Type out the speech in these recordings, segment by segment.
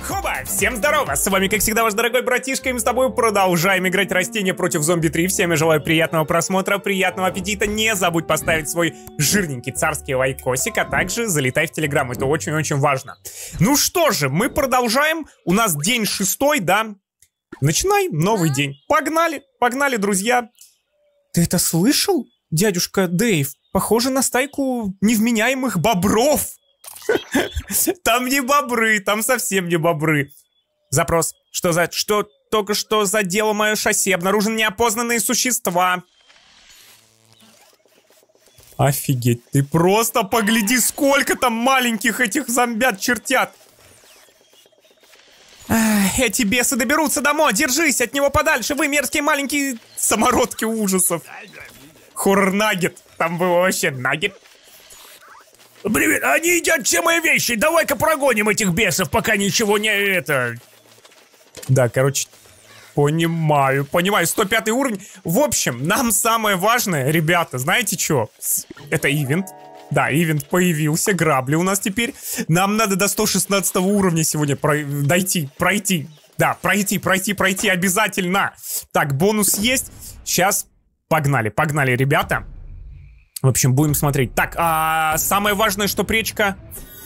Хоба! Всем здорово! С вами, как всегда, ваш дорогой братишка, и мы с тобой продолжаем играть растения против зомби 3. Всем я желаю приятного просмотра, приятного аппетита. Не забудь поставить свой жирненький царский лайкосик, а также залетай в Телеграм. Это очень-очень важно. Ну что же, мы продолжаем. У нас день 6, да? Начинай новый день. Погнали, погнали, друзья. Ты это слышал, дядюшка Дэйв? Похоже на стайку невменяемых бобров. Там не бобры, там совсем не бобры. Запрос. Что только что задело мое шасси? Обнаружены неопознанные существа. Офигеть, ты просто погляди, сколько там маленьких этих зомбят чертят. Эти бесы доберутся домой, держись от него подальше, вы мерзкие маленькие самородки ужасов. Хоррор-наггет, там было вообще наггет. Привет, они едят все мои вещи, давай-ка прогоним этих бесов, пока ничего не это... Да, короче, понимаю, 105 уровень. В общем, нам самое важное, ребята, знаете что? Это ивент. Да, ивент появился, грабли у нас теперь. Нам надо до 116 уровня сегодня пройти. Да, пройти обязательно. Так, бонус есть. Сейчас погнали, ребята. В общем, будем смотреть. Так, самое важное, что речка.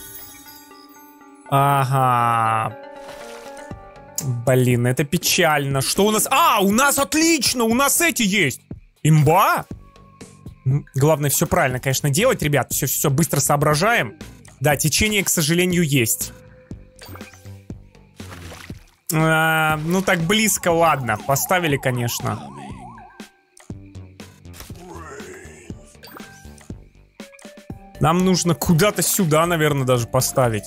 Ага. Блин, это печально. Что у нас? У нас отлично! У нас эти есть! Имба! Главное, все правильно, конечно, делать, ребят. Все быстро соображаем. Да, течение, к сожалению, есть. Ну, так близко, ладно. Поставили, конечно. Нам нужно куда-то сюда, наверное, даже поставить.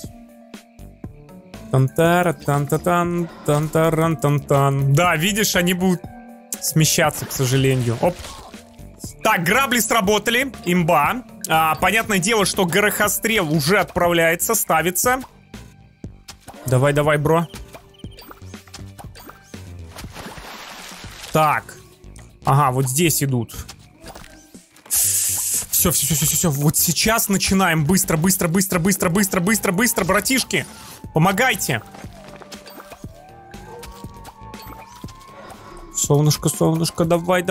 Тан-тара-тан-та-тан, тан-таран-тан-тан. Да, видишь, они будут смещаться, к сожалению. Оп. Так, грабли сработали. Имба. Понятное дело, что горохострел уже отправляется, ставится. Давай, бро. Так. Ага, вот здесь идут. Все. Вот сейчас начинаем. Быстро, братишки. Помогайте. Солнышко, давай.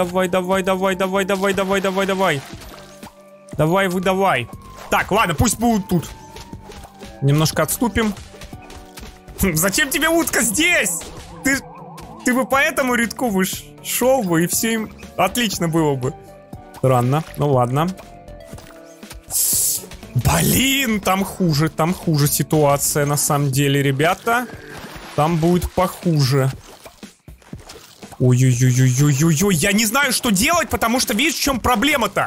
Давай. Так, ладно, пусть будут тут. Немножко отступим. Зачем тебе утка здесь? Ты бы по этому рядку шел бы, и все им отлично было бы. Странно, ну ладно. Блин, там хуже ситуация на самом деле, ребята. Там будет похуже. Ой-ой-ой, я не знаю, что делать, потому что видишь, в чем проблема-то?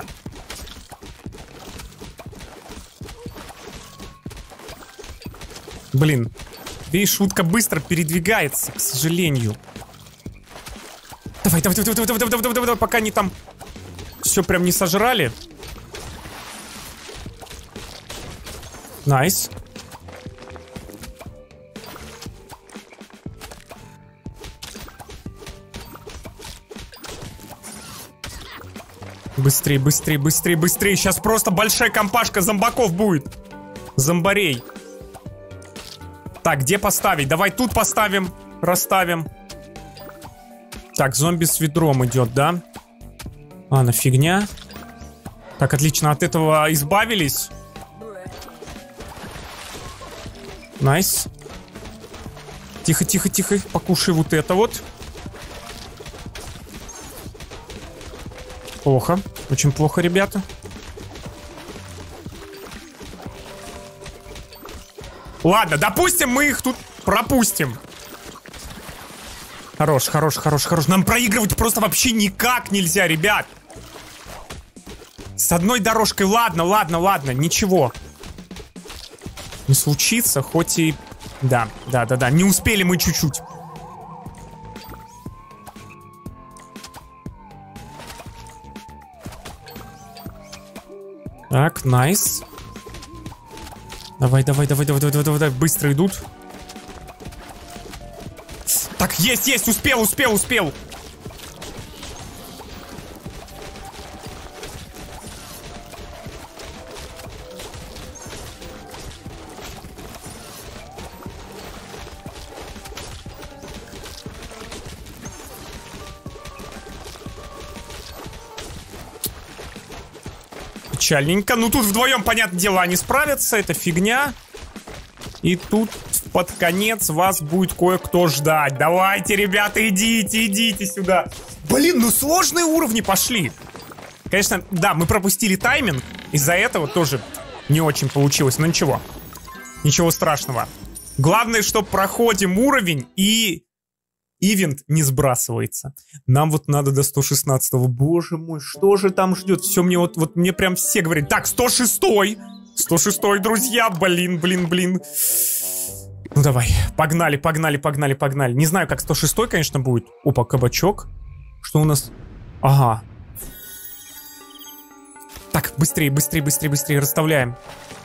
Блин, видишь, шутка быстро передвигается, к сожалению. Давай, пока они там все прям не сожрали. Найс. Быстрее. Сейчас просто большая компашка зомбаков будет. Зомбарей. Так, где поставить? Давай тут поставим. Расставим. Так, зомби с ведром идет, да? Фигня. Так, отлично, от этого избавились. Найс. Тихо. Покушай вот это вот. Плохо. Очень плохо, ребята. Ладно, допустим, мы их тут пропустим. Хорош. Нам проигрывать просто вообще никак нельзя, ребят. С одной дорожкой. Ладно. Ничего не случится, хоть и... Да. Не успели мы чуть-чуть. Так, найс. Давай. Быстро идут. Так, есть. Успел. Печальненько. Ну, тут вдвоем, понятное дело, они справятся. Это фигня. И тут под конец вас будет кое-кто ждать. Давайте, ребята, идите сюда. Блин, ну сложные уровни пошли. Конечно, да, мы пропустили тайминг. Из-за этого тоже не очень получилось. Но ничего. Ничего страшного. Главное, что проходим уровень и ивент не сбрасывается. Нам вот надо до 116-го. Боже мой, что же там ждет? Все мне вот мне прям все говорят. Так, 106-й. 106-й, друзья. Блин. Ну давай, погнали. Не знаю, как 106-й, конечно, будет. Опа, кабачок. Что у нас? Ага. Так, быстрее расставляем.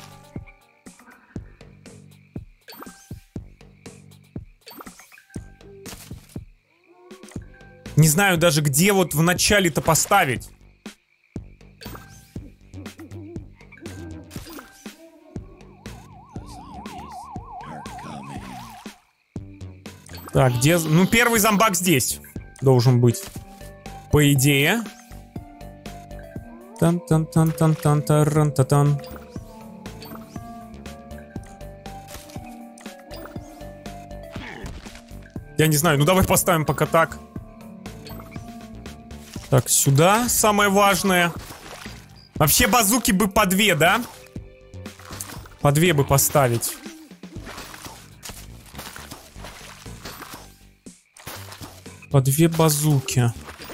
Не знаю даже, где вот в начале-то поставить. Так, где... Ну, первый зомбак здесь должен быть. По идее. Тан-тан-тан-тан-тан-тан-тан-тан. Я не знаю, ну давай поставим пока так. Так, сюда самое важное. Вообще базуки бы по 2, да? По 2 бы поставить. По 2 базуки.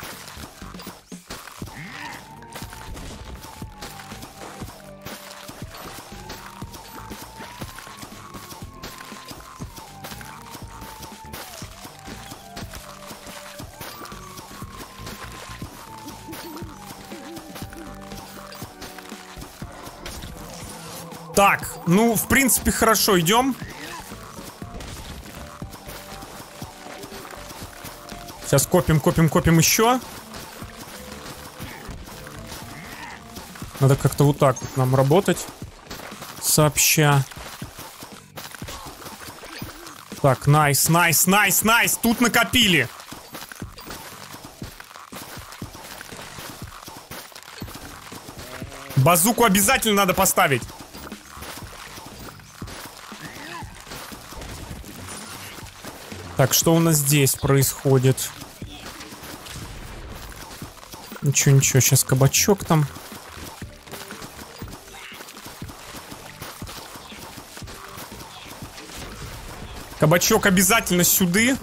Так, ну, в принципе, хорошо, идем. Сейчас копим еще. Надо как-то вот так вот нам работать. Сообща. Так, найс. Тут накопили. Базуку обязательно надо поставить. Так, что у нас здесь происходит? Ничего, сейчас кабачок там. Кабачок обязательно сюда.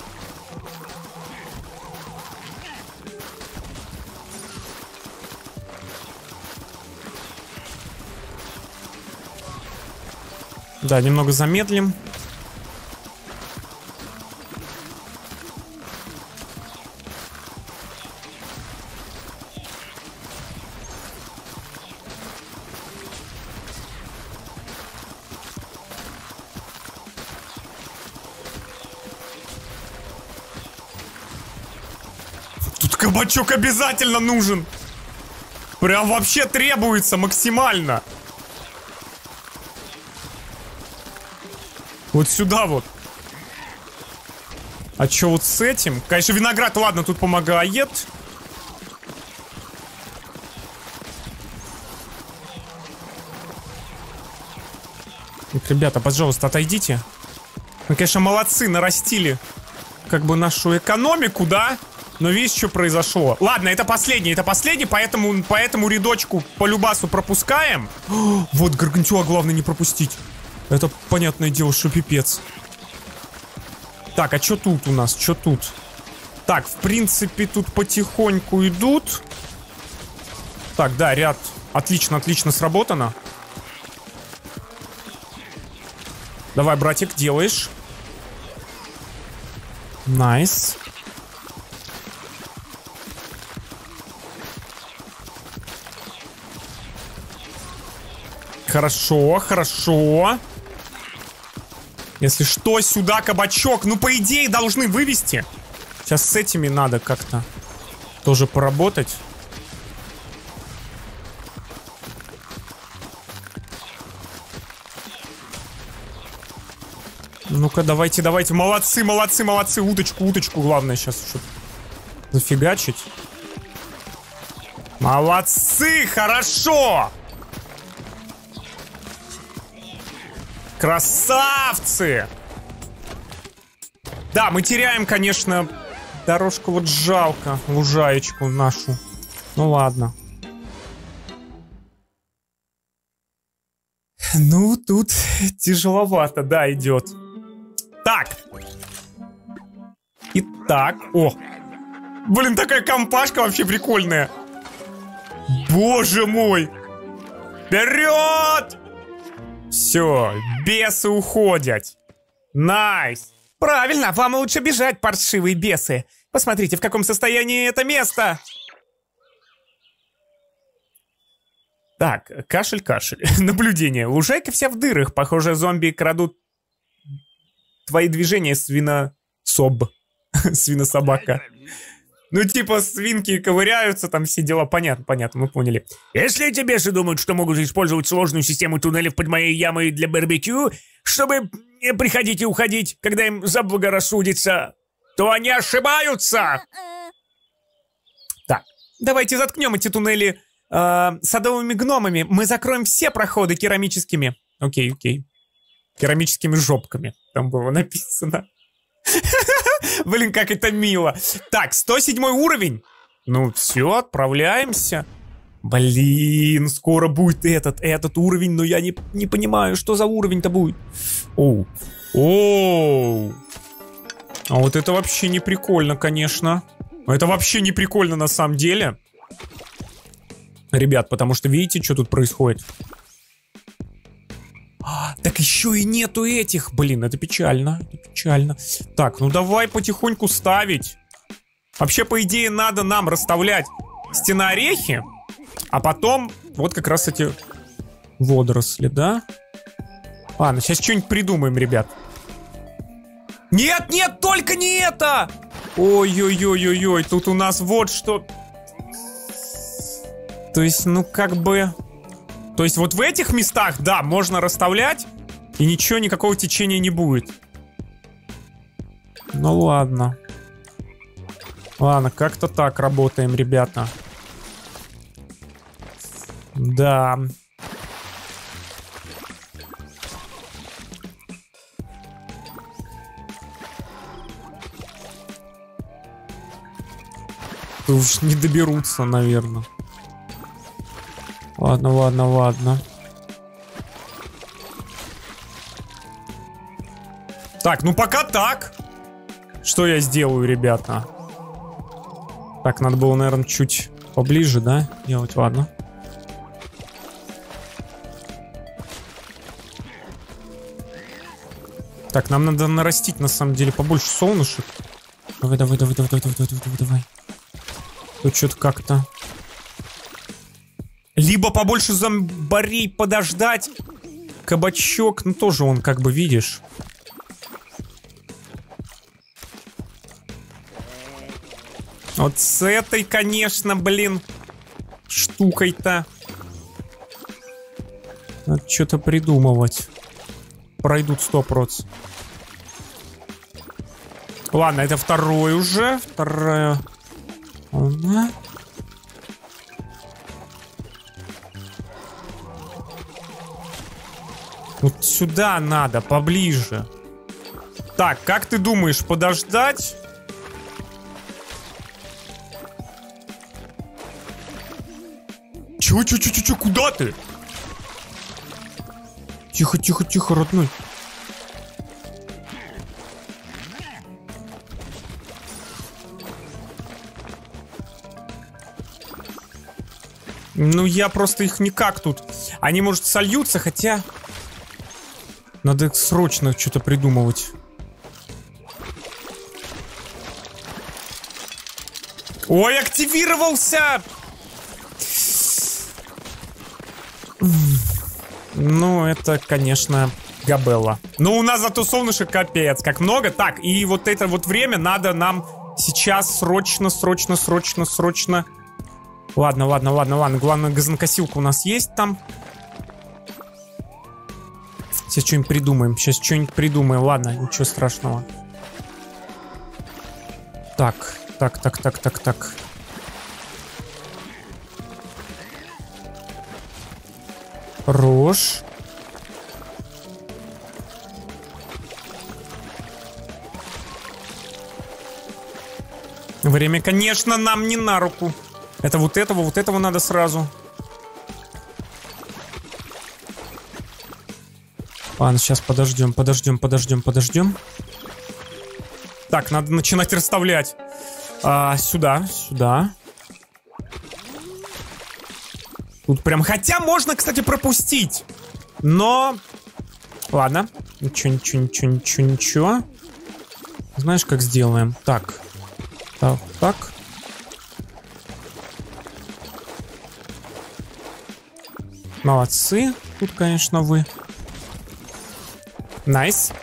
Да, немного замедлим. Кабачок обязательно нужен. Прям вообще требуется максимально. Вот сюда вот. А чё вот с этим? Конечно, виноград, ладно, тут помогает. Так, ребята, пожалуйста, отойдите. Вы, конечно, молодцы, нарастили как бы нашу экономику, да? Но видишь, что произошло? Ладно, это последний, поэтому рядочку по любасу пропускаем. Вот гаргантюа главное не пропустить. Это понятное дело, что пипец. Так, а что тут у нас? Что тут? Так, в принципе, тут потихоньку идут. Так, да, ряд. Отлично сработано. Давай, братик, делаешь. Найс. Хорошо. Если что, сюда кабачок. Ну, по идее, должны вывести. Сейчас с этими надо как-то тоже поработать. Ну-ка, давайте. Молодцы. Удочку главное сейчас, чтобы зафигачить. Молодцы, хорошо! Красавцы! Да, мы теряем, конечно, дорожку, вот жалко, лужаечку нашу. Ну ладно. Ну, тут тяжеловато, да, идет. Так. Итак, о. Блин, такая компашка вообще прикольная. Боже мой. Вперед! Все, бесы уходят. Найс. Правильно, вам лучше бежать, паршивые бесы. Посмотрите, в каком состоянии это место. Так, кашель-кашель. Наблюдение. Лужайка вся в дырах. Похоже, зомби крадут твои движения, свинособ. Свинособака. Ну, типа, свинки ковыряются, там все дела. Понятно, понятно, мы поняли. Если эти бесы думают, что могут использовать сложную систему туннелей под моей ямой для барбекю, чтобы приходить и уходить, когда им заблагорассудится, то они ошибаются! Так, давайте заткнем эти туннели садовыми гномами. Мы закроем все проходы керамическими. Окей, окей. Керамическими жопками. Там было написано. Блин, как это мило. Так, 107 уровень. Ну все, отправляемся. Блин, скоро будет этот уровень, но я не понимаю, что за уровень-то будет. Оу. Оу. А вот это вообще не прикольно, конечно. Это вообще не прикольно на самом деле. Ребят, потому что видите, что тут происходит? Так еще и нету этих. Блин, это печально. Это печально. Так, ну давай потихоньку ставить. Вообще, по идее, надо нам расставлять стеноорехи. А потом вот как раз эти водоросли, да? Ладно, сейчас что-нибудь придумаем, ребят. Нет, нет, только не это! Ой-ой-ой-ой-ой, тут у нас вот что... То есть, ну как бы... То есть вот в этих местах, да, можно расставлять, и ничего, никакого течения не будет. Ну ладно. Ладно, как-то так работаем, ребята. Да. Тут уж не доберутся, наверное. Ладно, ладно, ладно. Так, ну пока так. Что я сделаю, ребята? Так, надо было, наверное, чуть поближе, да, делать, ладно. Так, нам надо нарастить, на самом деле, побольше солнышек. Давай, давай, давай, давай, давай, давай, давай, давай. Тут что-то как-то... Либо побольше зомбарей подождать. Кабачок, ну тоже он, как бы, видишь. Вот с этой, конечно, блин, штукой-то надо что-то придумывать. Пройдут 100%. Ладно, это второй уже. Вторая. Ага. Вот сюда надо, поближе. Так, как ты думаешь, подождать? Чё, куда ты? Тихо, тихо, тихо, родной. Ну, я просто их никак тут. Они, может, сольются, хотя... Надо срочно что-то придумывать. Ой, активировался! Ну, это, конечно, габелла. Но у нас зато солнышек капец, как много. Так, и вот это вот время надо нам сейчас срочно. Ладно, ладно, ладно, ладно. Главное, газонокосилка у нас есть там. Сейчас что-нибудь придумаем. Ладно, ничего страшного. Так. Хорош. Время, конечно, нам не на руку. Это вот этого надо сразу. Ладно, сейчас подождем. Так, надо начинать расставлять. Сюда. Тут прям... Хотя можно, кстати, пропустить. Но... Ладно. Ничего. Знаешь, как сделаем? Так. Молодцы. Тут, конечно, вы. Найс.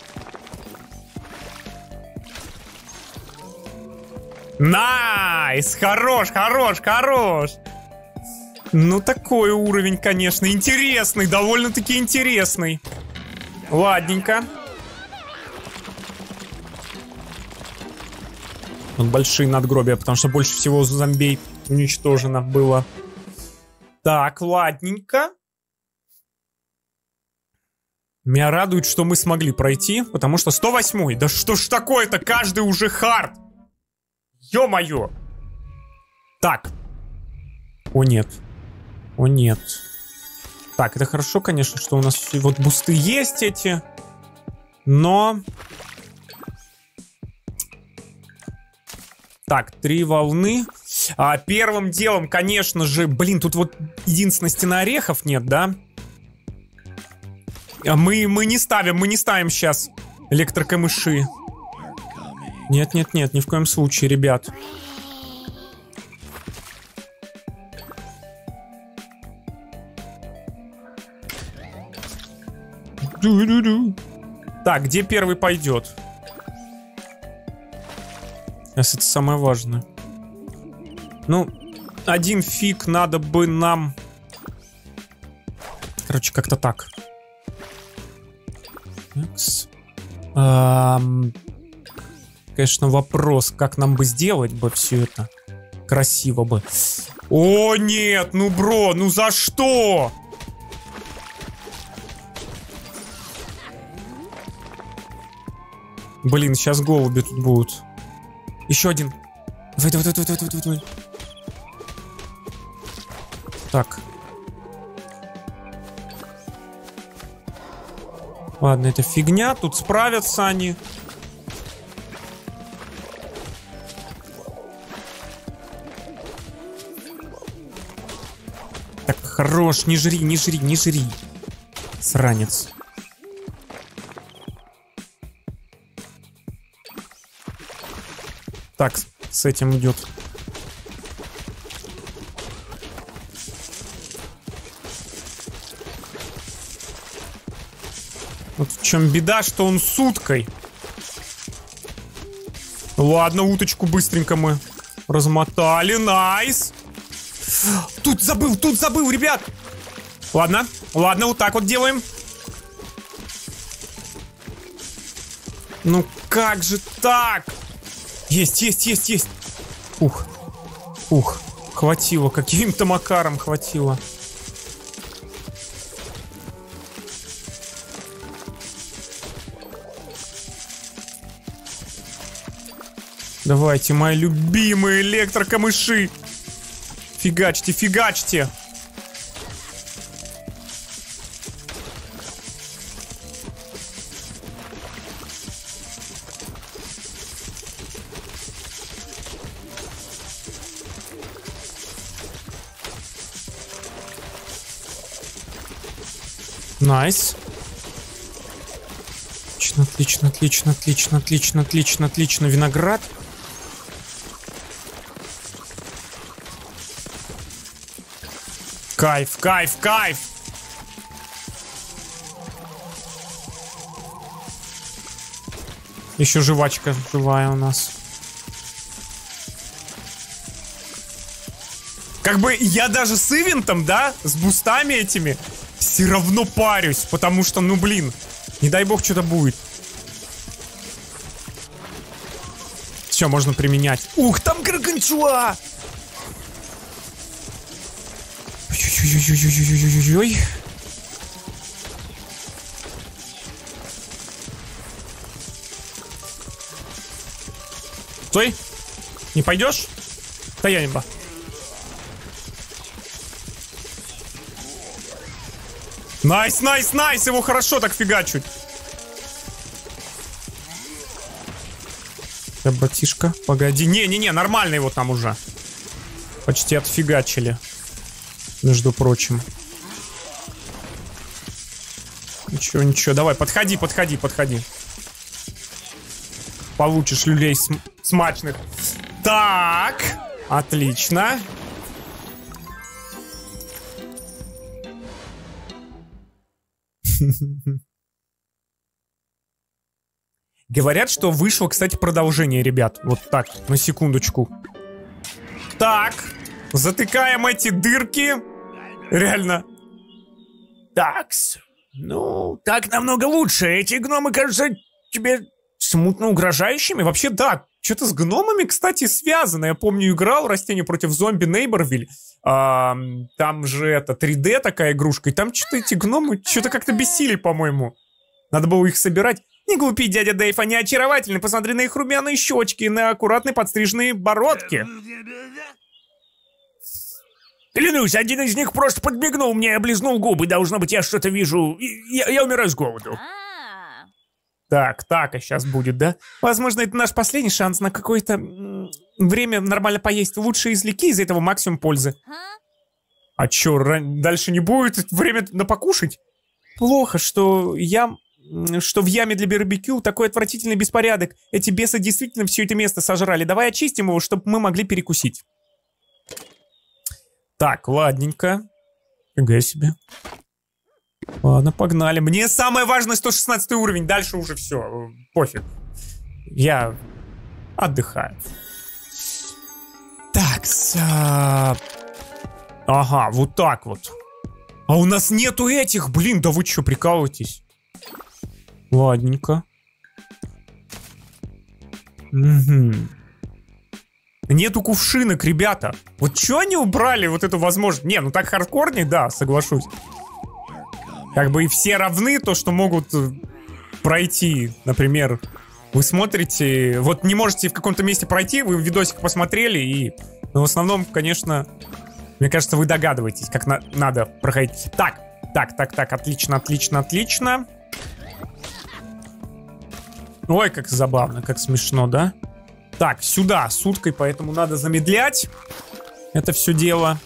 Найс! Хорош! Ну, такой уровень, конечно, интересный, довольно-таки интересный. Ладненько. Вот большие надгробия, потому что больше всего зомбей уничтожено было. Так, ладненько. Меня радует, что мы смогли пройти, потому что 108-й. Да что ж такое-то, каждый уже хард. Ё-моё. Так. О, нет. Так, это хорошо, конечно, что у нас вот бусты есть эти. Но... Так, 3 волны. Первым делом, конечно же... Блин, тут вот единственная стена орехов нет, да? Мы не ставим сейчас электрокамыши. Нет, ни в коем случае, ребят. Так, где первый пойдет? Сейчас это самое важное. Ну, один фиг надо бы нам... Короче, как-то так. Конечно, вопрос, как нам бы сделать бы все это красиво бы. О, нет, ну, бро, ну за что? Блин, сейчас голуби тут будут. Еще один. Давай. Так. Ладно, это фигня. Тут справятся они. Так, хорош. Не жри. Сранец. Так, с этим идет. Вот в чем беда, что он с уткой. Ладно, уточку быстренько мы размотали. Найс. Тут забыл, ребят. Ладно, вот так вот делаем. Ну как же так? Есть. Ух. Хватило, каким-то макаром хватило. Давайте, мои любимые электрокамыши. Фигачьте. Найс. Отлично. Виноград. Кайф. Еще жвачка живая у нас. Как бы я даже с ивентом, да, с бустами этими, все равно парюсь, потому что, ну блин, не дай бог что-то будет. Все, можно применять. Ух, там гаргантюа! Ой-ой-ой-ой-ой-ой-ой-ой. Стой. Не пойдешь? Да я не ба. Найс, найс, найс. Его хорошо так фигачут. Да, братишка, погоди. Не-не-не, нормально его там уже. Почти отфигачили. Между прочим. Ничего, ничего. Давай, подходи, подходи, подходи. Получишь люлей смачных. Так. Отлично. Говорят, что вышло, кстати, продолжение, ребят. Вот так, на секундочку. Так. Затыкаем эти дырки. Реально. Такс. Ну, так намного лучше. Эти гномы кажутся тебе смутно угрожающими. Вообще, да. Что-то с гномами, кстати, связано. Я помню, играл «Растение против зомби» Нейборвиль. Там же это 3D такая игрушка. И там что-то эти гномы что-то как-то бесили, по-моему. Надо было их собирать. Не глупи, дядя Дэйв, они очаровательны. Посмотри на их румяные щечки и на аккуратные подстриженные бородки. Клянусь, один из них просто подмигнул мне и облизнул губы. Должно быть, я что-то вижу. Я умираю с голоду. Так, а сейчас будет, да? Возможно, это наш последний шанс на какое-то время нормально поесть. Лучше извлеки из этого максимум пользы. А чё, дальше не будет время на покушать? Плохо, что в яме для барбекю такой отвратительный беспорядок. Эти бесы действительно все это место сожрали. Давай очистим его, чтобы мы могли перекусить. Так, ладненько. Фига себе. Ладно, погнали. Мне самое важное 116 уровень. Дальше уже все. Пофиг. Я отдыхаю. Так, ага, вот так вот. А у нас нету этих. Блин, да вы что, прикалываетесь? Ладненько. Угу. Нету кувшинок, ребята. Вот что они убрали вот эту возможность? Не, ну так хардкорнее, да, соглашусь. Как бы и все равны, то, что могут пройти. Например, вы смотрите, вот не можете в каком-то месте пройти, вы видосик посмотрели и... Но в основном, конечно, мне кажется, вы догадываетесь, как надо проходить. Так, отлично, отлично, отлично. Ой, как забавно, как смешно, да? Так, сюда, с уткой, поэтому надо замедлять это все дело.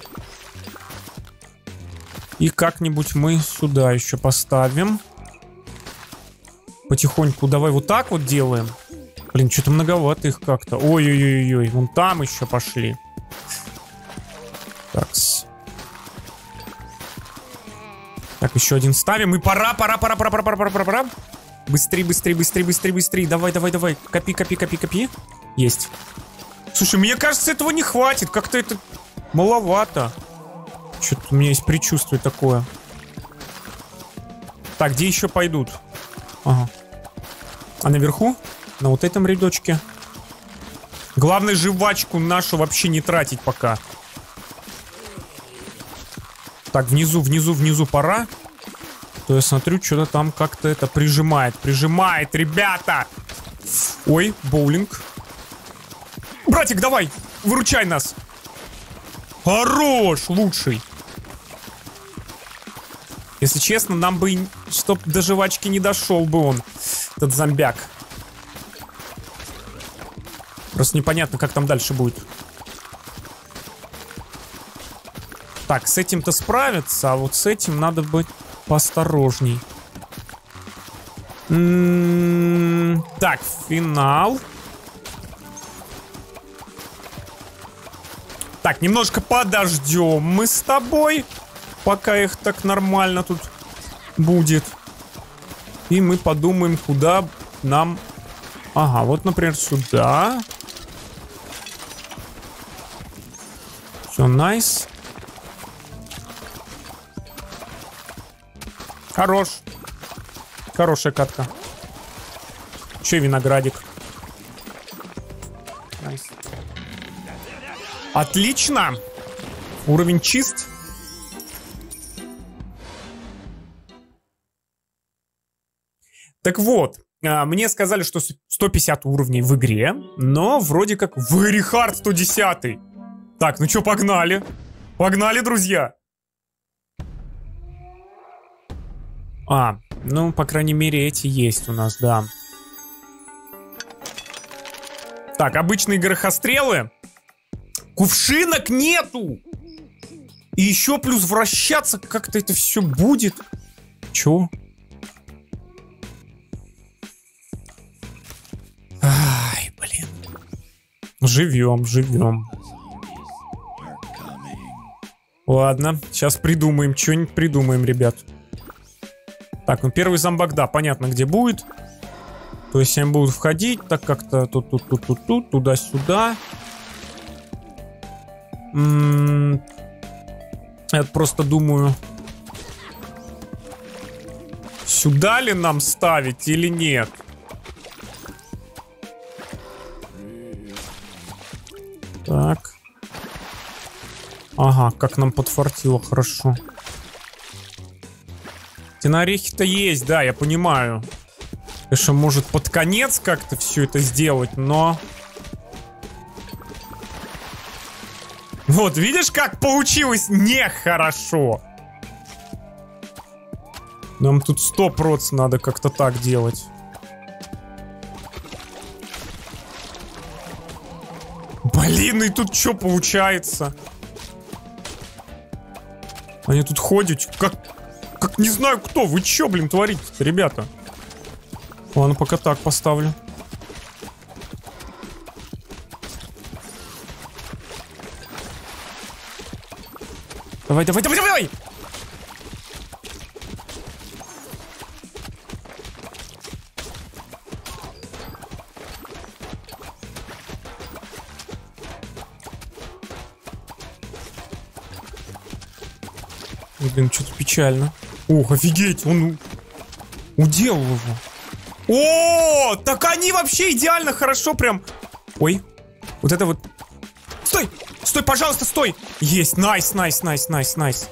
И как-нибудь мы сюда еще поставим. Потихоньку давай вот так вот делаем. Блин, что-то многовато их как-то. Ой-ой-ой-ой, вон там еще пошли. Такс. Так, еще один ставим. И пора. Быстрей. Давай. Копи. Есть. Слушай, мне кажется, этого не хватит. Как-то это маловато. Что-то у меня есть предчувствие такое. Так, где еще пойдут? Ага. А наверху? На вот этом рядочке. Главное, жвачку нашу вообще не тратить пока. Так, внизу пора. То я смотрю, что-то там как-то это прижимает, ребята! Ой, боулинг. Братик, давай, выручай нас. Хорош, лучший. Если честно, нам бы, чтоб до жвачки не дошел бы он, этот зомбяк. Просто непонятно, как там дальше будет. Так, с этим-то справиться, а вот с этим надо быть поосторожней. Так, финал. Так, немножко подождем мы с тобой, пока их так нормально тут будет. И мы подумаем, куда нам... Ага, вот, например, сюда. Все, найс. Хорош. Хорошая катка. Че виноградик. Найс. Отлично. Уровень чист. Так вот, Мне сказали, что 150 уровней в игре, но вроде как Very Hard 110. Так, ну чё, погнали. Погнали, друзья. Ну, по крайней мере, эти есть у нас, да. Так, обычные горохострелы. Кувшинок нету! И еще плюс вращаться как-то это все будет. Чё? Ай, блин. Живем, живем. Ладно, сейчас придумаем, что-нибудь придумаем, ребят. Так, ну первый зомбак, да, понятно, где будет. То есть они будут входить, так как-то тут, туда-сюда. Я просто думаю, сюда ли нам ставить или нет? Так. Ага, как нам подфартило, хорошо. Орехи-то есть, да, я понимаю. Конечно, может под конец как-то все это сделать, но... Вот, видишь, как получилось нехорошо. Нам тут 100% надо как-то так делать. Блин, и тут что получается? Они тут ходят, как не знаю кто. Вы чё, блин, творите-то, ребята? Ладно, пока так поставлю. Давай, давай, давай, давай! Блин, что-то печально. Ох, офигеть, он уделал его. О, так они вообще идеально хорошо прям. Ой, вот это вот. Стой, стой, пожалуйста, стой. Есть, найс, найс, найс, найс, найс.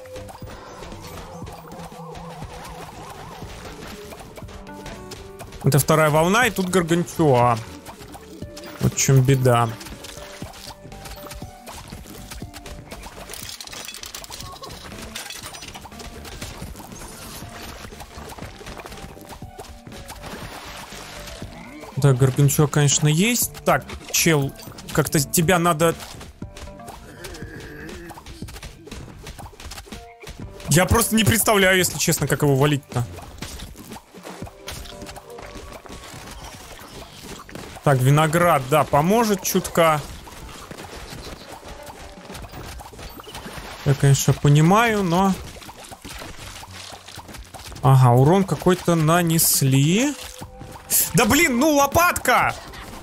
Это вторая волна, и тут гаргантюа. Вот в чем беда. Да, гаргантюа, конечно, есть. Так, чел, как-то тебя надо... Я просто не представляю, если честно, как его валить-то. Так, виноград, да, поможет чутка. Я, конечно, понимаю, но... Ага, урон какой-то нанесли. Да блин, ну лопатка!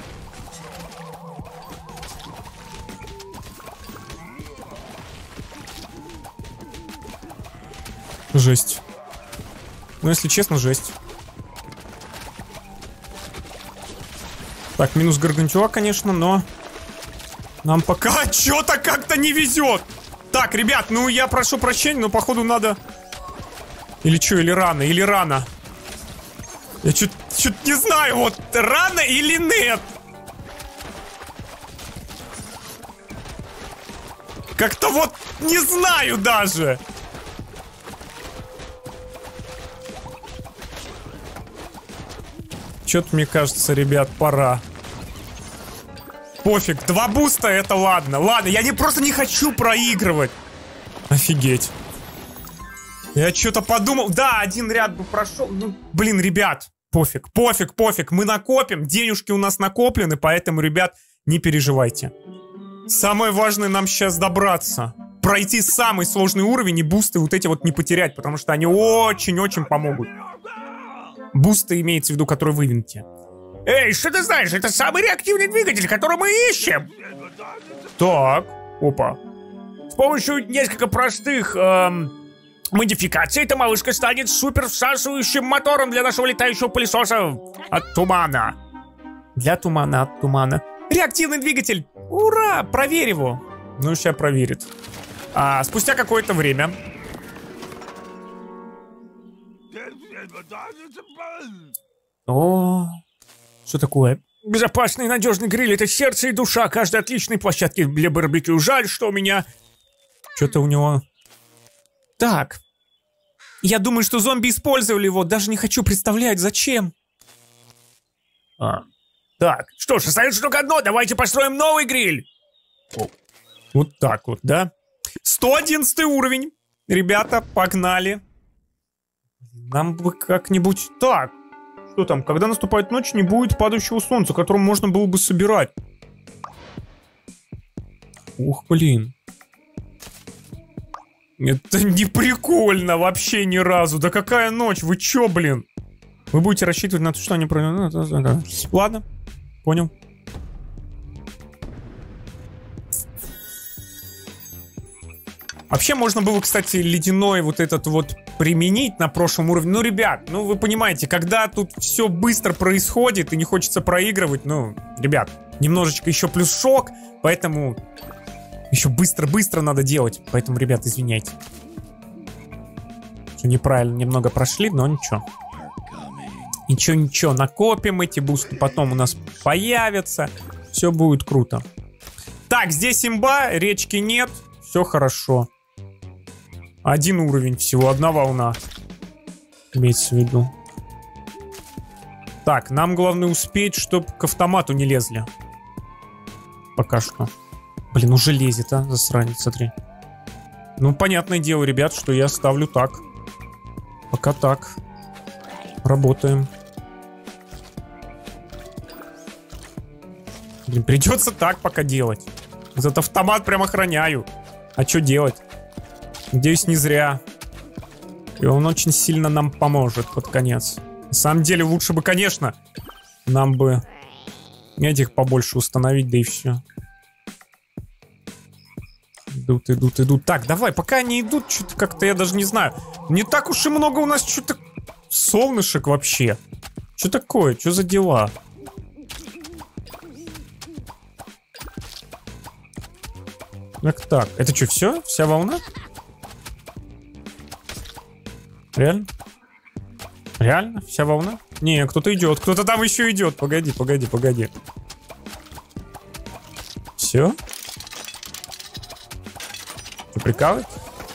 Жесть. Ну, если честно, жесть. Так, минус гаргантюа, конечно, но... Нам пока что-то как-то не везет. Так, ребят, ну я прошу прощения, но походу надо... Или что, или рано, или рано. Я чё-то не знаю, вот рано или нет. Как-то вот не знаю даже. Чё-то мне кажется, ребят, пора. Пофиг, 2 буста это ладно. Ладно, я просто не хочу проигрывать. Офигеть. Я что-то подумал. Да, один ряд бы прошел. Ну, блин, ребят, пофиг, пофиг, пофиг. Мы накопим, денежки у нас накоплены, поэтому, ребят, не переживайте. Самое важное нам сейчас добраться. Пройти самый сложный уровень и бусты вот эти вот не потерять, потому что они очень-очень помогут. Бусты имеется в виду, которые вы винте. Эй, что ты знаешь? Это самый реактивный двигатель, который мы ищем. Так, опа. С помощью нескольких простых модификаций эта малышка станет супер всасывающим мотором для нашего летающего пылесоса от тумана. Для тумана, от тумана. Реактивный двигатель. Ура, проверь его. Ну, сейчас проверит. Спустя какое-то время... О, что такое? Безопасный и надежный гриль — это сердце и душа каждой отличной площадки для барбекю. Жаль, что у меня... Что-то у него... Так. Я думаю, что зомби использовали его. Даже не хочу представлять, зачем. Так, что ж, остается только одно. Давайте построим новый гриль. Вот так вот, да? 111 уровень. Ребята, погнали. Нам бы как-нибудь... Так, что там? Когда наступает ночь, не будет падающего солнца, которым можно было бы собирать. Ух, блин. Это не прикольно вообще ни разу. Да какая ночь? Вы чё, блин? Вы будете рассчитывать на то, что они... Ладно, понял. Вообще можно было, кстати, ледяной вот этот вот применить на прошлом уровне. Ну, ребят, ну вы понимаете, когда тут все быстро происходит и не хочется проигрывать, ну, ребят, немножечко еще плюс шок, поэтому еще быстро-быстро надо делать. Поэтому, ребят, извиняйте. Что неправильно немного прошли, но ничего. Ничего, накопим эти бусты, потом у нас появятся. Все будет круто. Так, здесь имба, речки нет, все хорошо. 1 уровень всего, 1 волна. Имеется в виду. Так, нам главное успеть, чтобы к автомату не лезли. Пока что. Блин, уже лезет, а, засранец, смотри. Ну, понятное дело, ребят, что я ставлю так. Пока так. Работаем. Блин, придется так пока делать. Этот автомат прям охраняю. А что делать? Надеюсь, не зря. И он очень сильно нам поможет под конец. На самом деле, лучше бы, конечно, нам бы этих побольше установить, да и все. Идут. Так, давай, пока они идут, что-то как-то я даже не знаю. Не так уж и много у нас что-то солнышек вообще. Что такое? Что за дела? Так. Это что, все? Вся волна? Реально? Реально? Вся волна? Не, кто-то идет. Кто-то там еще идет. Погоди. Все? Ты прикалываешься?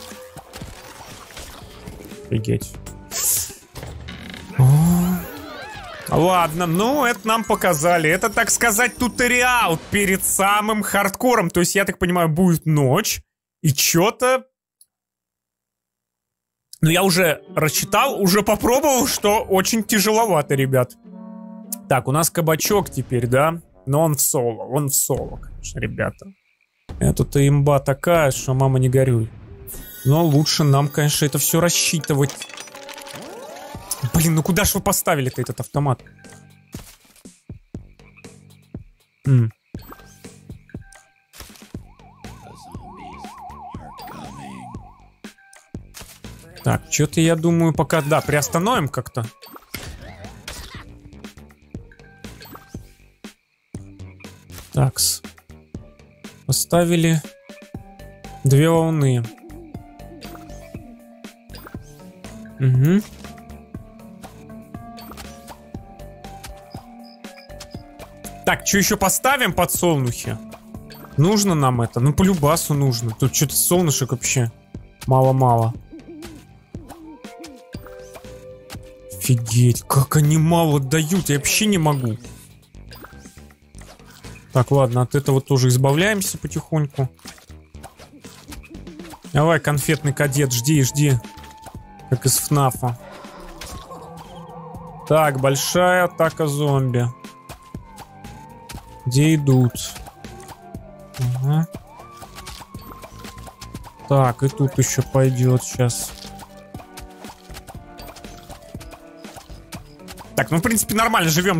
Офигеть. Ладно, ну это нам показали. Это, так сказать, туториал перед самым хардкором. То есть, я так понимаю, будет ночь. И что-то... Ну, я уже рассчитал, уже попробовал, что очень тяжеловато, ребят. Так, у нас кабачок теперь, да? Но он в соло, конечно, ребята. Это-то имба такая, что мама не горюй. Но лучше нам, конечно, это все рассчитывать. Блин, ну куда ж вы поставили-то этот автомат? Так, что-то я думаю пока, да, приостановим как-то. Такс. Поставили 2 волны. Угу. Так, что еще поставим подсолнухи? Нужно нам это? Ну, по любасу нужно. Тут что-то солнышек вообще мало-мало. Офигеть, как они мало дают, я вообще не могу. Так, ладно, от этого тоже избавляемся потихоньку. Давай, конфетный кадет, жди. Как из ФНАФа. Так, большая атака зомби. Где идут? Ага. Так, и тут еще пойдет сейчас. Так, ну в принципе нормально. Живем.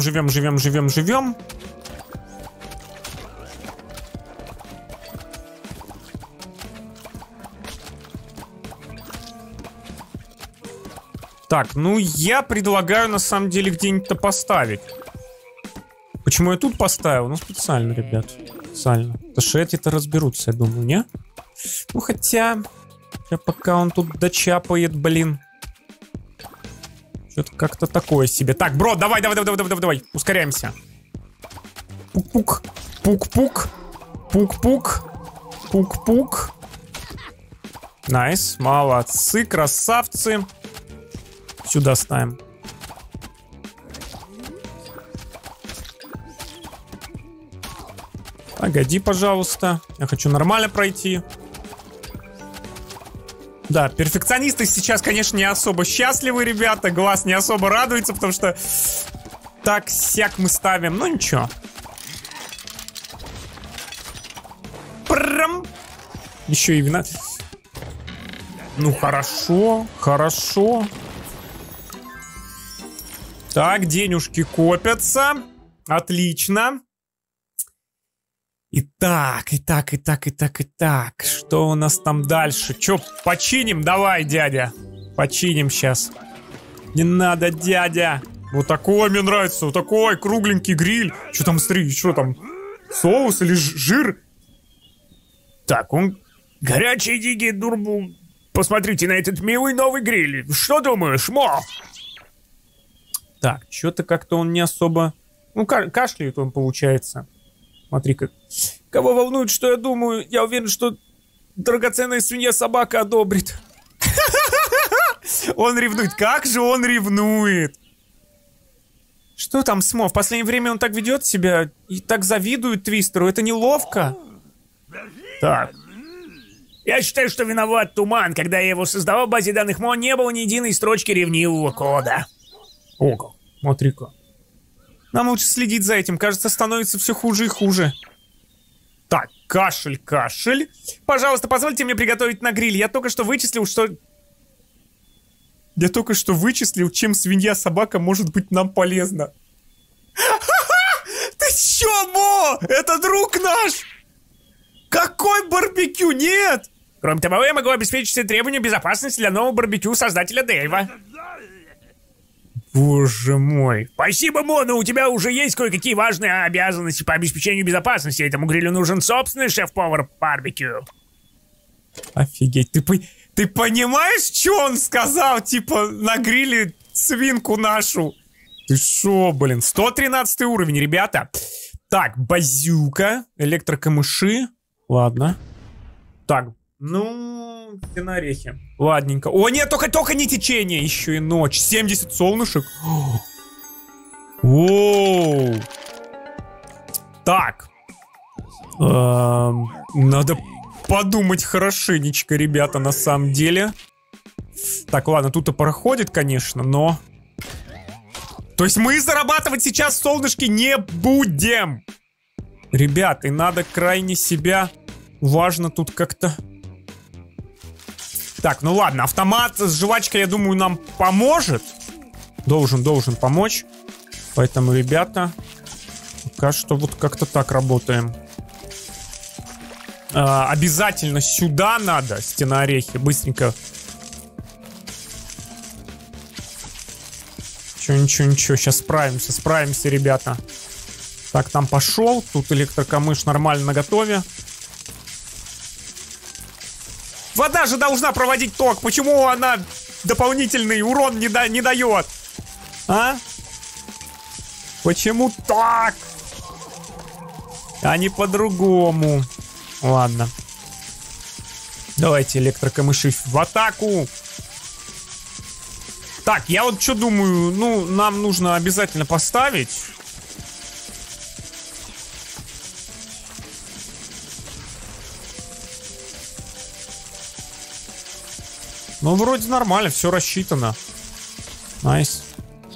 Так, ну я предлагаю на самом деле где-нибудь поставить. Почему я тут поставил? Ну специально, ребят. Специально. Потому что эти-то разберутся, я думаю, не? Ну хотя пока он тут дочапает, блин. Что-то как-то такое себе. Так, бро, давай. Ускоряемся. Пук-пук. Пук-пук. Пук-пук. Пук-пук. Найс, молодцы, красавцы. Сюда ставим. Погоди, пожалуйста. Я хочу нормально пройти. Да, перфекционисты сейчас, конечно, не особо счастливы, ребята. Глаз не особо радуется, потому что так-сяк мы ставим. Ну, ничего. Прям. Еще и вина. Ну, хорошо, хорошо. Так, денежки копятся. Отлично. Итак. Что у нас там дальше? Че, починим? Давай, дядя. Починим сейчас. Не надо, дядя. Вот такой мне нравится. Вот такой кругленький гриль. Что там, смотри, что там? Соус или жир? Так, он горячий, дикий дурбу. Посмотрите на этот милый новый гриль. Что думаешь, Мо? Так, что-то как-то он не особо... Ну, кашляет он, получается. Смотри как. Кого волнует, что я думаю? Я уверен, что драгоценная свинья-собака одобрит. Он ревнует. Как же он ревнует? Что там, Смо? В последнее время он так ведет себя и так завидует Твистеру. Это неловко. Так. Я считаю, что виноват Туман. Когда я его создавал в базе данных Мо, не было ни единой строчки ревнивого кода. Ого, смотри-ка. Нам лучше следить за этим. Кажется, становится все хуже и хуже. Так, кашель. Пожалуйста, позвольте мне приготовить на гриль. Я только что вычислил, чем свинья-собака может быть нам полезна. Ты чё, Мо? Это друг наш! Какой барбекю? Нет! Кроме того, я могу обеспечить все требования безопасности для нового барбекю создателя Дэйва. Боже мой. Спасибо, Мо, но у тебя уже есть кое-какие важные обязанности по обеспечению безопасности. Этому грилю нужен собственный шеф-повар барбекю. Офигеть. Ты понимаешь, что он сказал? Типа, на гриле свинку нашу. Ты шо, блин. 113 уровень, ребята. Так, базюка. Электрокамыши. Ладно. Так, ну, орехи. Ладненько. О, нет, только не течение. Еще и ночь. 70 солнышек. Воу. Так. Надо подумать хорошенечко, ребята, на самом деле. Так, ладно, тут и проходит, конечно, но... То есть мы зарабатывать сейчас солнышки не будем. Ребята, и надо крайне себя... Важно тут как-то... Так, ну ладно, автомат с жвачкой, я думаю, нам поможет. Должен помочь. Поэтому, ребята, пока что вот как-то так работаем. Обязательно сюда надо, стеноорехи, быстренько. Ничего, сейчас справимся, ребята. Так, там пошел, тут электрокамыш нормально наготове. Вода же должна проводить ток. Почему она дополнительный урон не дает? А? Почему так? А не по-другому. Ладно. Давайте электрокамыши в атаку. Так, я вот что думаю. Ну, нам нужно обязательно поставить. Ну, вроде нормально, все рассчитано. Найс.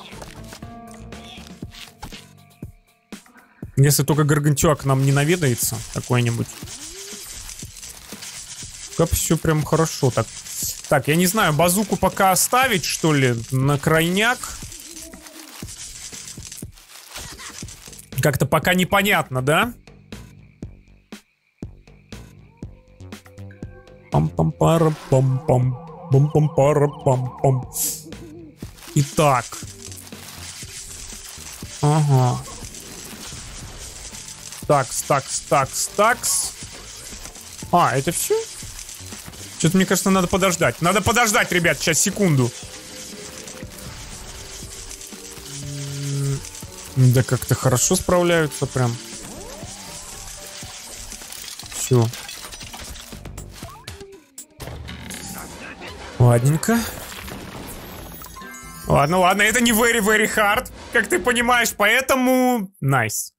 Если только Гаргантюа к нам не наведается какой-нибудь. Как все прям хорошо так. Так, я не знаю, базуку пока оставить, что ли, на крайняк. Как-то пока непонятно, да? Пам-пам-пара-пам-пам. Бум-пам-пара-пам-пам. Итак. Ага. Такс. А, это все? Что-то, мне кажется, надо подождать. Надо подождать, ребят, сейчас, секунду. Да как-то хорошо справляются прям. Все. Ладненько. Ладно, ладно, это не very hard, как ты понимаешь, поэтому... Nice.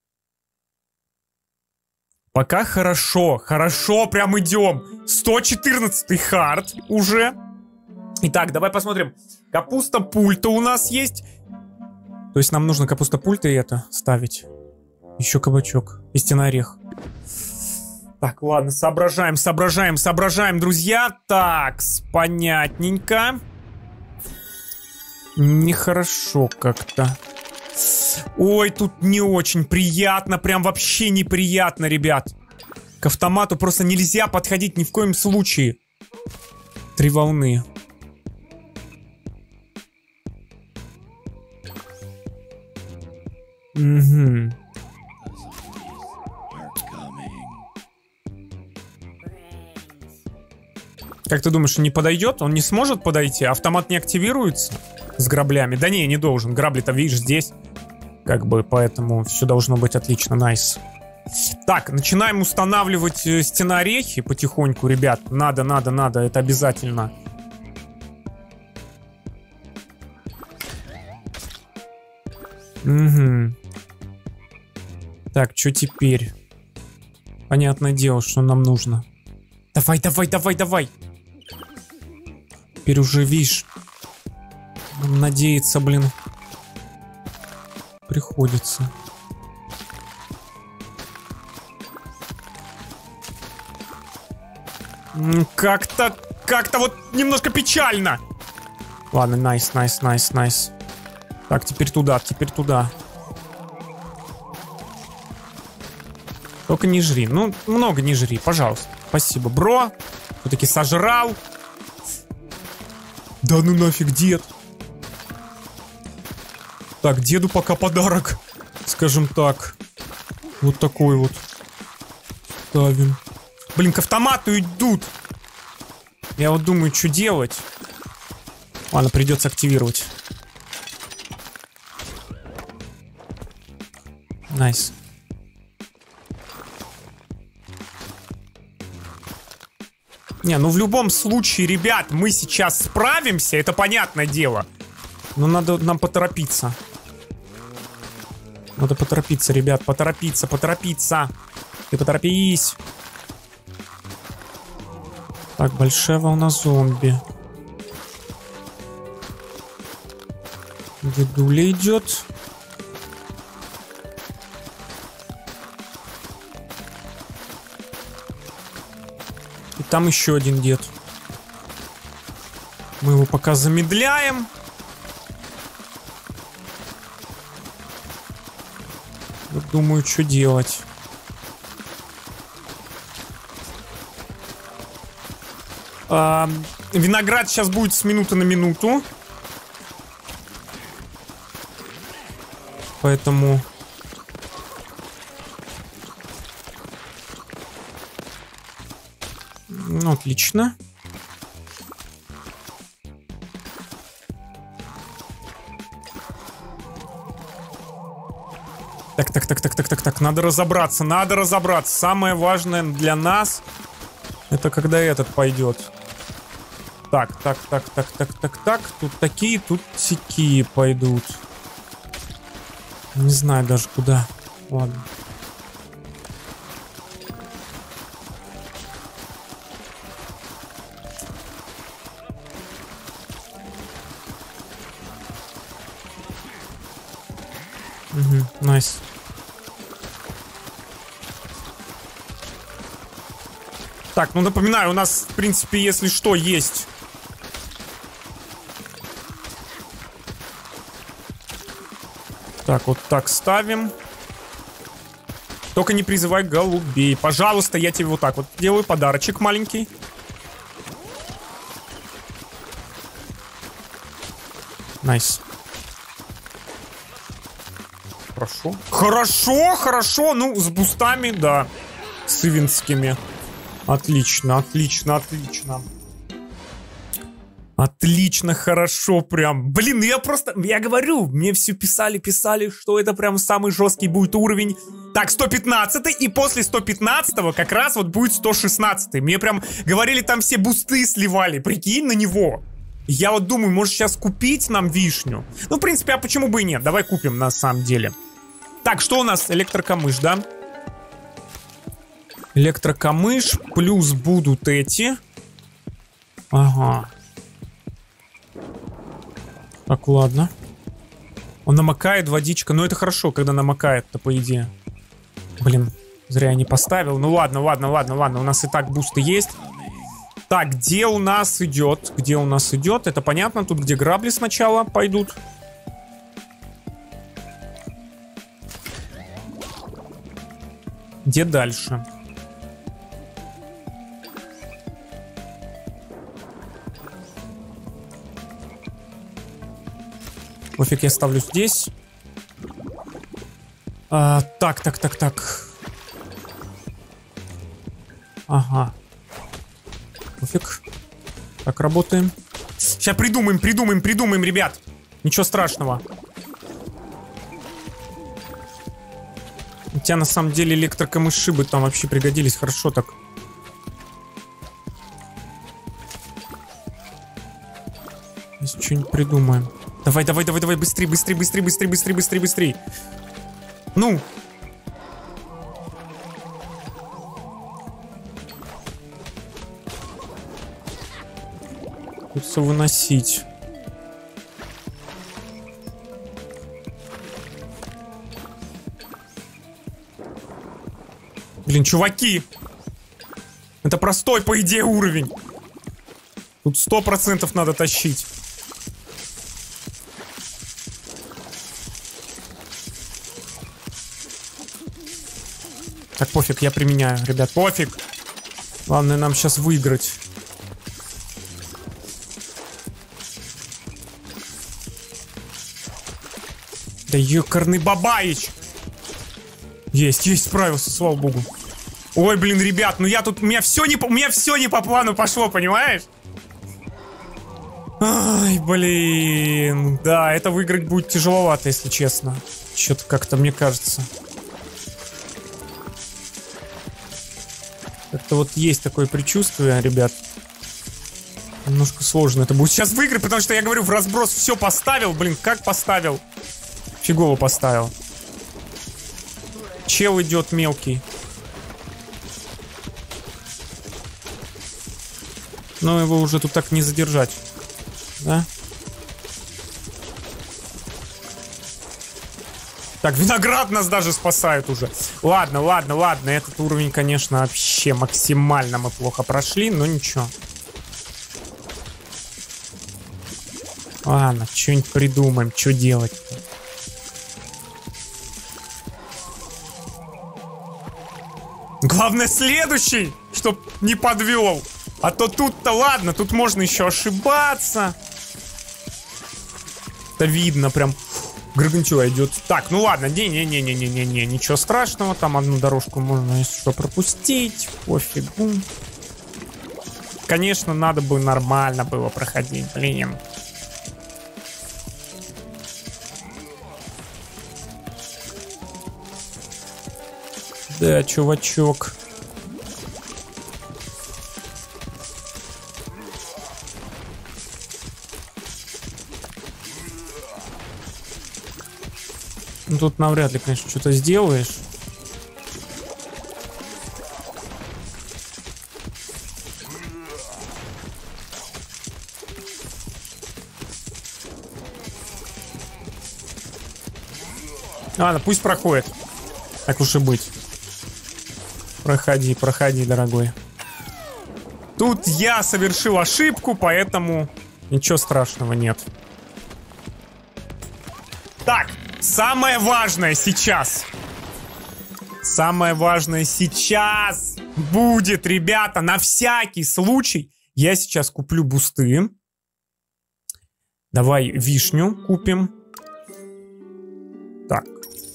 Пока хорошо, хорошо, прям идем. 114-й хард уже. Итак, давай посмотрим. Капуста пульта у нас есть. То есть нам нужно капуста пульта и это ставить. Еще кабачок. Истинный орех. Так, ладно, соображаем, друзья. Так, понятненько. Нехорошо как-то. Ой, тут не очень приятно, прям вообще неприятно, ребят. К автомату просто нельзя подходить ни в коем случае. 3 волны. Угу. Как ты думаешь, он не подойдет? Он не сможет подойти? Автомат не активируется с граблями? Да не должен. Грабли-то, видишь, здесь. Как бы, поэтому все должно быть отлично. Найс. Так, начинаем устанавливать стенорехи потихоньку, ребят. Надо. Это обязательно. Угу. Так, что теперь? Понятное дело, что нам нужно. Давай. Теперь уже, видишь, надеяться, блин, приходится. Как-то вот немножко печально. Ладно, найс. Так, теперь туда. Только не жри. Ну, много не жри, пожалуйста. Спасибо, бро. Все-таки сожрал. Да ну нафиг, дед. Так, деду пока подарок. Скажем так. Вот такой вот. Ставим. Блин, к автомату идут. Я вот думаю, что делать. Ладно, придется активировать. Найс. Не, ну в любом случае, ребят, мы сейчас справимся, это понятное дело. Но надо нам поторопиться. Надо поторопиться, ребят, поторопиться. Ты поторопись. Так, большая волна зомби. Дедуля идет. И там еще один дед. Мы его пока замедляем. Вот думаю, что делать. Виноград сейчас будет с минуты на минуту. Поэтому... Ну, отлично. Так. Надо разобраться. Самое важное для нас это когда этот пойдет. Так. Тут такие, тут сякие пойдут. Не знаю даже куда. Ладно. Угу, найс. Так, ну напоминаю, у нас, в принципе, если что, есть. Так, вот так ставим. Только не призывай голубей. Пожалуйста, я тебе вот так вот делаю подарочек маленький. Найс. Хорошо. Ну, с бустами, да. С ивенскими. Отлично. Отлично, хорошо прям. Блин, я говорю, мне все писали, что это прям самый жесткий будет уровень. Так, 115 и после 115 как раз вот будет 116. Мне прям говорили, там все бусты сливали, прикинь на него. Я вот думаю, может сейчас купить нам вишню? Ну, в принципе, а почему бы и нет? Давай купим на самом деле. Так, что у нас? Электрокамыш, да? Электрокамыш, плюс будут эти. Ага. Так, ладно. Он намокает, водичка. Ну, это хорошо, когда намокает-то, по идее. Блин, зря я не поставил. Ну, ладно. У нас и так бусты есть. Так, где у нас идет? Где у нас идет? Это понятно. Тут, где грабли сначала пойдут. Где дальше? Пофиг, я ставлю здесь. Так. Ага. Пофиг. Так, работаем. Сейчас придумаем, ребят. Ничего страшного. У тебя на самом деле электрокамыши бы там вообще пригодились. Хорошо так. Если что-нибудь придумаем. Давай, быстрей. Ну. Придется выносить. Блин, чуваки. Это простой, по идее, уровень. Тут 100% надо тащить. Так, пофиг, я применяю, ребят, пофиг. Главное нам сейчас выиграть. Да ёкарный бабаич! Есть, справился, слава богу. Ой, блин, ребят, ну я тут... У меня все не по плану пошло, понимаешь? Ай, блин. Да, это выиграть будет тяжеловато, если честно. Что-то как-то мне кажется. Как-то вот есть такое предчувствие, ребят. Немножко сложно это будет сейчас выиграть, потому что я говорю, в разброс все поставил. Блин, как поставил? Фигово поставил. Чел идет мелкий. Но его уже тут так не задержать. Да? Так, виноград нас даже спасает уже. Ладно. Этот уровень, конечно, вообще максимально мы плохо прошли, но ничего. Ладно, что-нибудь придумаем, что делать-то. Главное, следующий, чтоб не подвел. А то тут-то ладно, тут можно еще ошибаться. Это видно прям. Гаргантюа идет. Так, ну ладно, не, ничего страшного. Там одну дорожку можно еще пропустить. Пофигу. Конечно, надо бы нормально было проходить, блин. Да, чувачок. Ну, тут навряд ли, конечно, что-то сделаешь. Ладно, пусть проходит. Так уж и быть. Проходи, дорогой. Тут я совершил ошибку, поэтому ничего страшного нет. Так, самое важное сейчас. Самое важное сейчас будет, ребята, на всякий случай. Я сейчас куплю бусты. Давай вишню купим. Так.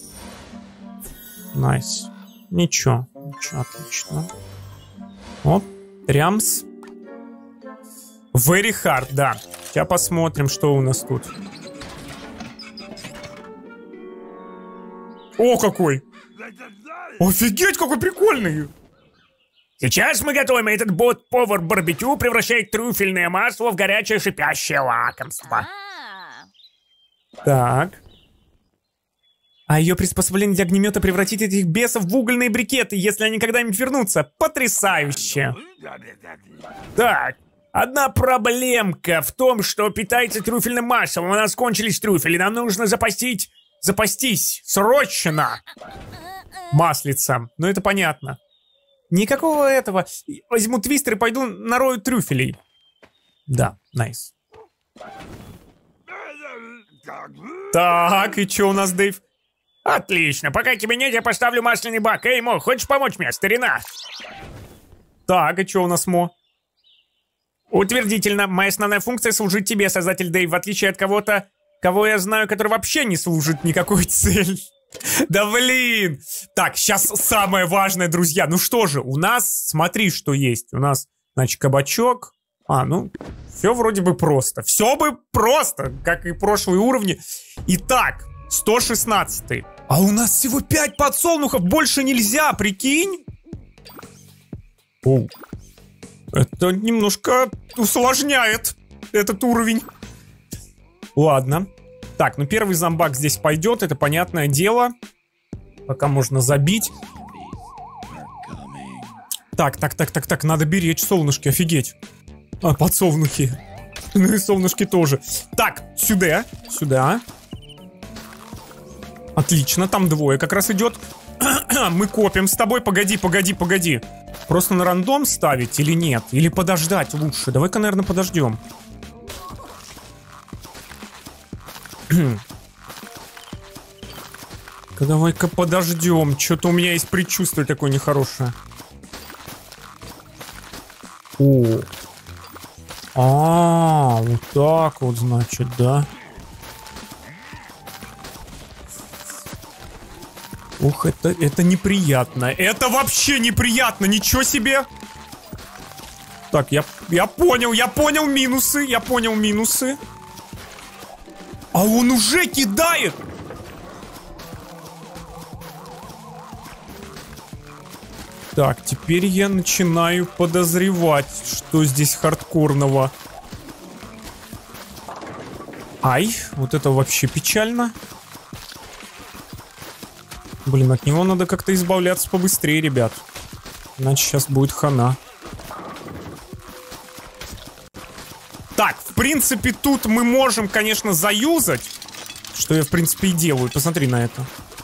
Найс. Ничего, отлично. Оп, трямс. Very hard, да. Сейчас посмотрим, что у нас тут. О, какой! Офигеть, какой прикольный! Сейчас мы готовим. Этот бот-повар барбекю превращает трюфельное масло в горячее шипящее лакомство. Так. А ее приспособление для огнемета превратит этих бесов в угольные брикеты, если они когда-нибудь вернутся. Потрясающе! Так, одна проблемка в том, что питается трюфельным маслом. У нас кончились трюфели, нам нужно запастись срочно маслицем. Ну это понятно. Никакого этого. Возьму твистер и пойду нарою трюфелей. Да, найс. Так, и что у нас, Дэйв? Отлично, пока тебя нет, я поставлю масляный бак. Эй, Мо, хочешь помочь мне, старина? Так, и что у нас, Мо? Утвердительно, моя основная функция — служить тебе, создатель Дэйв, в отличие от кого-то, кого я знаю, который вообще не служит никакой цели. Да блин! Так, сейчас самое важное, друзья. Ну что же, у нас, смотри, что есть. У нас, значит, кабачок. Ну, все вроде бы просто. Все бы просто, как и прошлые уровни. Итак, 116-й. А у нас всего 5 подсолнухов, больше нельзя, прикинь? О, это немножко усложняет этот уровень. Ладно. Так, ну первый зомбак здесь пойдет, это понятное дело. Пока можно забить. Так, надо беречь солнышки, офигеть. Подсолнухи. Ну и солнышки тоже. Так, сюда. Отлично, там двое как раз идет. Мы копим с тобой, погоди. Просто на рандом ставить или нет? Или подождать лучше? Давай-ка, наверное, подождем. Давай-ка подождем. Что-то у меня есть предчувствие такое нехорошее. Вот так вот, значит, да. Ух, это неприятно. Это вообще неприятно, ничего себе. Так, я понял минусы. А он уже кидает. Так, теперь я начинаю подозревать, что здесь хардкорного. Ай, вот это вообще печально. Блин, от него надо как-то избавляться побыстрее, ребят. Иначе сейчас будет хана. Так, в принципе, тут мы можем, конечно, заюзать. Что я, в принципе, и делаю. Посмотри на это.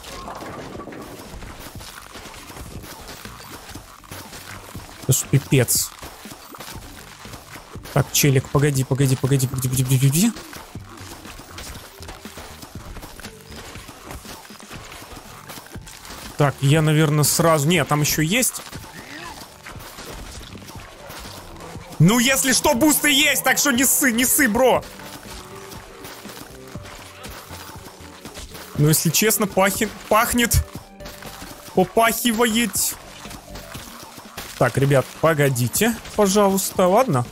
Это ж пипец. Так, челик, погоди. Так, я, наверное, сразу... Нет, там еще есть. Ну, если что, бусты есть, так что не ссы, бро. Ну, если честно, пахнет. Попахивает. Так, ребят, погодите, пожалуйста, ладно?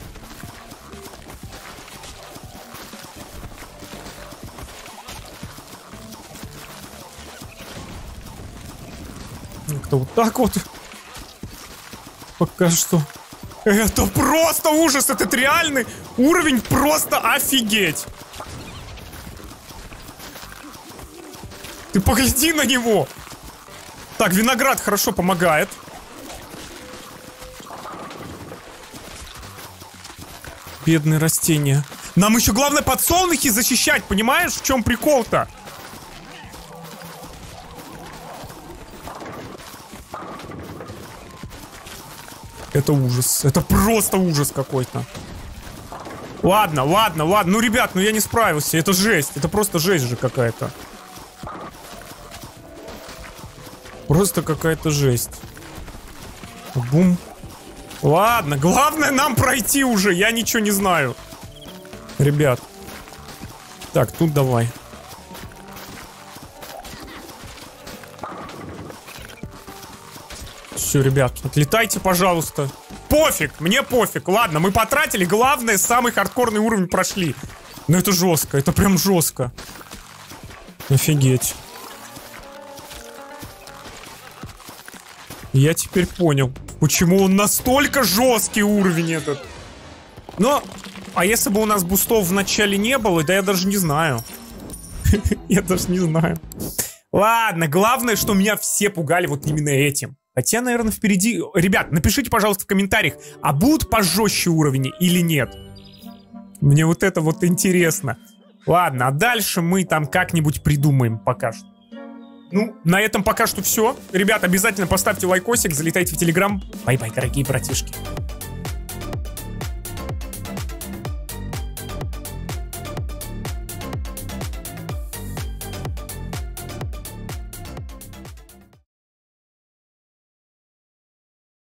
Как-то вот так вот. Пока что. Это просто ужас, этот реальный уровень, просто офигеть. Ты погляди на него. Так, виноград хорошо помогает. Бедные растения. Нам еще главное подсолнухи защищать, понимаешь, в чем прикол-то? Это ужас. Это просто ужас какой-то. Ладно. Ну, ребят, ну я не справился. Это жесть. Это просто жесть же какая-то. Просто какая-то жесть. Бум. Ладно, главное нам пройти уже. Я ничего не знаю. Ребят. Так, тут давай. Все, ребят, отлетайте, пожалуйста. пофиг, мне пофиг. Ладно, мы потратили, главное, самый хардкорный уровень прошли. Но это жестко, это прям жестко. Офигеть. Я теперь понял, почему он настолько жесткий уровень этот. Но, а если бы у нас бустов в начале не было, да я даже не знаю. Я даже не знаю. Ладно, главное, что меня все пугали вот именно этим. Хотя, наверное, впереди... Ребят, напишите, пожалуйста, в комментариях, а будут пожестче уровни или нет? Мне вот это вот интересно. Ладно, а дальше мы там как-нибудь придумаем пока что. Ну, на этом пока что все. Ребят, обязательно поставьте лайкосик, залетайте в Телеграм. Бай-бай, дорогие братишки.